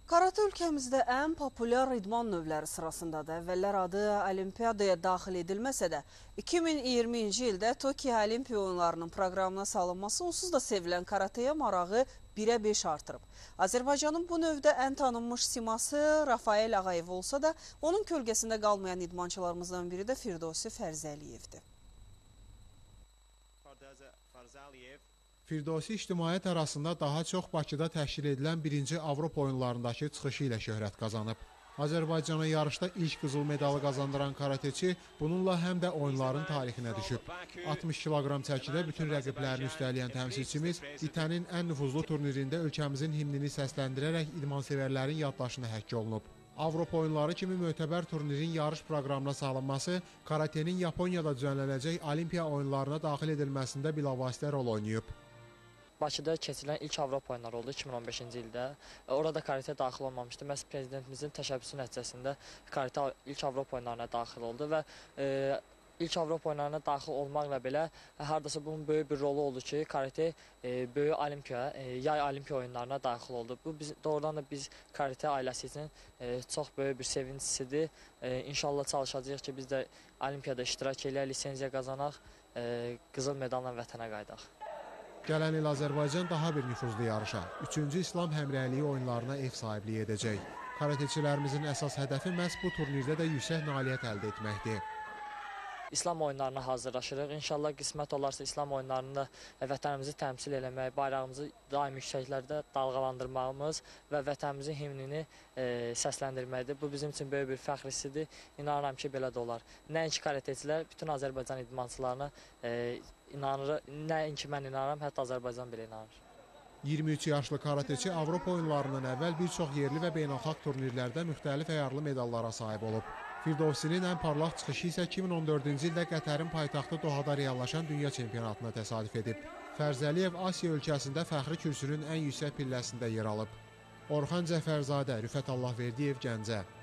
Karate ölkəmizdə ən populyar idman növləri sırasındadır. Əvvəllər adı Olimpiyadaya daxil edilməsə də, 2020-ci ildə Tokyo Olimpiya oyunlarının proqramına salınması onsuz da sevilən karateyə marağı 1-ə 5 artırıb. Azərbaycanın bu növdə ən tanınmış siması Rafael Ağayev olsa da, onun kölgəsində qalmayan idmançılarımızdan biri də Firdevsi Fərzəliyevdir. Firdevsi ictimaiyyət arasında daha çox Bakıda təşkil edilən 1-ci Avropa oyunlarındakı çıxışı ilə şöhrət qazanıb. Azərbaycana yarışda ilk qızıl medalı qazandıran karateçi bununla həm də oyunların tarixinə düşüb. 60 kiloqram çəkidə bütün rəqiblərini üstələyən təmsilçimiz İTƏ-nin ən nüfuzlu turnirində ölkəmizin himnini səsləndirərək idmansevərlərin yaddaşına həkk olunub. Avropa oyunları kimi mötəbər turnirin yarış proqramına salınması karatenin Yaponiyada düzənlənəcək Olimpiya oyunlarına daxil edilməsində bilavasitə rol oynayıb. Bakıda keçirilən ilk Avropa oyunları oldu 2015-ci ildə. Orada karate daxil olmamışdı. Məhz prezidentimizin təşəbbüsü nəticəsində karate ilk Avropa oyunlarına daxil oldu və ilk Avropa oyunlarına daxil olmaqla belə hardasa bunun böyük bir rolu oldu ki, karate böyük Olimpiya, yay Olimpiya oyunlarına daxil oldu. Bu doğrudan da biz karate ailəsi üçün çox böyük bir sevincisidir. İnşallah çalışacağıq ki, biz də Olimpiyada iştirak eləyək, lisenziya qazanaq, qızıl medalla vətənə qayıdaq. Gələn il Azərbaycan daha bir nüfuzlu yarışa, 3-cü İslam həmrəyliyi oyunlarına ev sahibliyi edəcək. Karateçilərimizin əsas hədəfi məhz bu turnirdə də yüksək nailiyyət əldə etməkdir. İslam oyunlarına hazırlaşırıq. İnşallah qismət olarsa İslam oyunlarında vətənimizi təmsil eləmək, bayrağımızı daim yüksəklərdə dalğalandırmağımız və vətənimizin himnini səsləndirməkdir. Bu bizim üçün böyük bir fəxr hissidir. İnanıram ki, belə də olar. Nəinki karateçilər, bütün Azərbaycan idmançılarına inanır. Nəinki mən inanıram, hətta Azərbaycan belə inanır. 23 yaşlı karateçi Avropa oyunlarından əvvəl bir çox yerli və beynəlxalq turnirlərdə müxtəlif əyarlı medallara sahib olub. Firdevsinin ən parlaq çıxışı isə 2014-cü ildə Qətərin paytaxtı Dohada reallaşan dünya çempionatına təsadüf edib. Fərzəliyev Asiya ölkəsində fəxri kürsünün ən yüksək pilləsində yer alıb. Orxan Cəfərzadə, Rüfət Allahverdiyev, Gəncə.